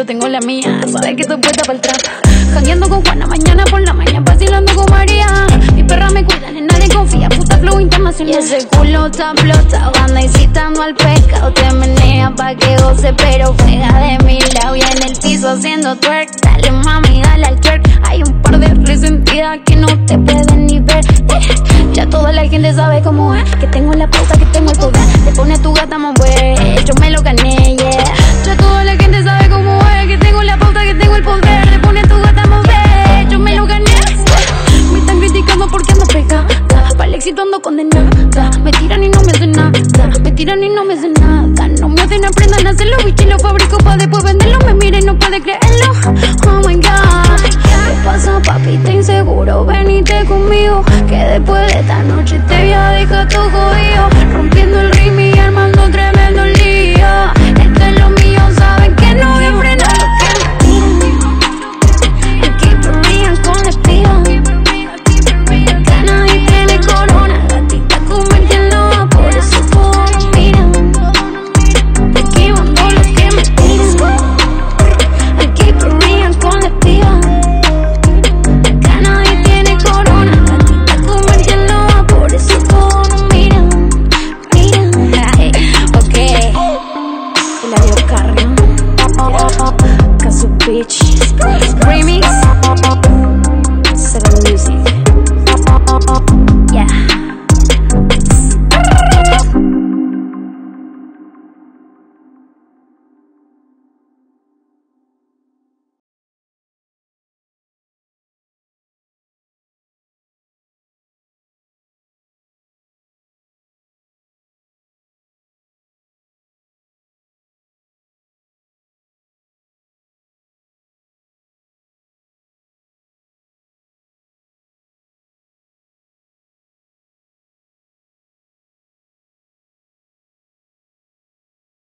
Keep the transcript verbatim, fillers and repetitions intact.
yo tengo la mía. Sabes que estoy puesta para el trap. Jangueando con Juana, mañana por la mañana vacilando con María. Mi perra me cuida, en nadie confía, puta flow internacional. Y ese culo está explota, banda incitando al pecado. Te menea pa' que goce, pero juega de mi lado. Y en el piso haciendo twerk, dale mami, dale al twerk. Hay un par de resentidas que no te pueden ni ver. eh, Ya toda la gente sabe cómo es, que tengo la pauta, que tengo el poder. Te pone a tu gata mover, yo me lo gané, yeah. Ya toda la gente sabe cómo es, que tengo la pauta, que tengo el poder. Te pone a tu gata mover, yo me lo gané, yeah. Me están criticando porque ando pegada, para el éxito ando condenada. Me tiran y no me hacen nada, me tiran y no me hacen nada. No me hacen, aprendan a hacerlo, bicho, y lo fabrico pa' después venderlo. Me miren y no puede creerlo, oh my god. ¿Qué pasa, papi? Te inseguro, venite conmigo, que después de esta noche te voy a dejar todo jodido. Rompiendo el ritmo y armando tremendo lío. Esto es lo mío, saben que no voy a frenar lo que me tiran. Y keep it real con la espía. Acá nadie tiene corona, gatita come quien lo va, por eso todos nos miran. Esquivando lo que me tiran. I keep it real con la espía. Acá nadie tiene corona, gatita come quien lo va, por eso todos nos miran. Miran, hey, ok. El Eladio Carrión, Casu Bitch.